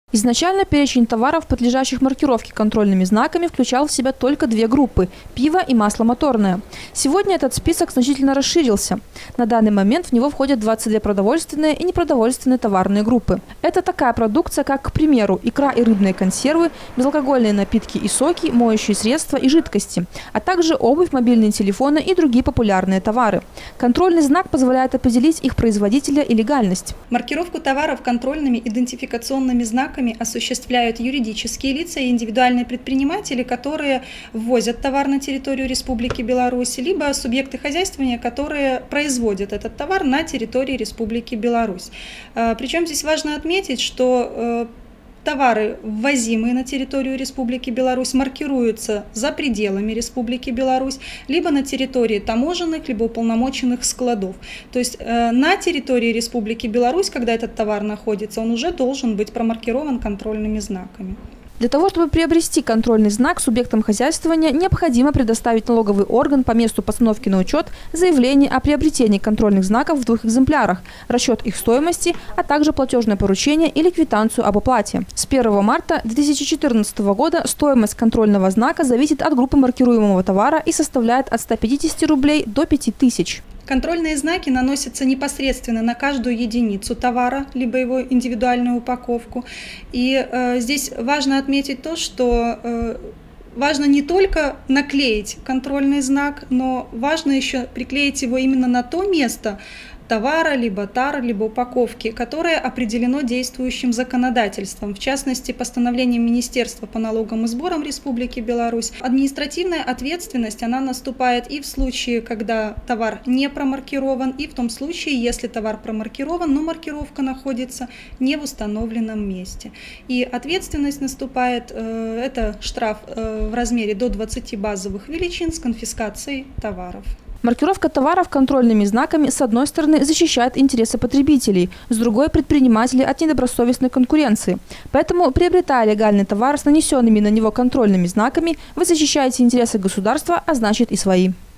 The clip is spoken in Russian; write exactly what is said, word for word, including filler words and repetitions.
Изначально перечень товаров, подлежащих маркировке контрольными знаками, включал в себя только две группы – пиво и масло моторное. Сегодня этот список значительно расширился. На данный момент в него входят двадцать две продовольственные и непродовольственные товарные группы. Это такая продукция, как, к примеру, икра и рыбные консервы, безалкогольные напитки и соки, моющие средства и жидкости, а также обувь, мобильные телефоны и другие популярные товары. Контрольный знак позволяет определить их производителя и легальность. Маркировку товаров контрольными идентификационными знаками осуществляют юридические лица и индивидуальные предприниматели, которые ввозят товар на территорию Республики Беларусь, либо субъекты хозяйствования, которые производят этот товар на территории Республики Беларусь. Причем здесь важно отметить, что товары, ввозимые на территорию Республики Беларусь, маркируются за пределами Республики Беларусь, либо на территории таможенных, либо уполномоченных складов. То есть э, на территории Республики Беларусь, когда этот товар находится, он уже должен быть промаркирован контрольными знаками. Для того, чтобы приобрести контрольный знак субъектам хозяйствования, необходимо предоставить налоговый орган по месту постановки на учет заявление о приобретении контрольных знаков в двух экземплярах, расчет их стоимости, а также платежное поручение или квитанцию об оплате. С первого марта две тысячи четырнадцатого года стоимость контрольного знака зависит от группы маркируемого товара и составляет от ста пятидесяти рублей до пяти тысяч. Контрольные знаки наносятся непосредственно на каждую единицу товара, либо его индивидуальную упаковку. И э, здесь важно отметить то, что э, важно не только наклеить контрольный знак, но важно еще приклеить его именно на то место товара, либо тары, либо упаковки, которое определено действующим законодательством, в частности, постановлением Министерства по налогам и сборам Республики Беларусь. Административная ответственность, она наступает и в случае, когда товар не промаркирован, и в том случае, если товар промаркирован, но маркировка находится не в установленном месте. И ответственность наступает, э, это штраф э, в размере до двадцати базовых величин с конфискацией товаров. Маркировка товаров контрольными знаками, с одной стороны, защищает интересы потребителей, с другой – предпринимателей от недобросовестной конкуренции. Поэтому, приобретая легальный товар с нанесенными на него контрольными знаками, вы защищаете интересы государства, а значит и свои.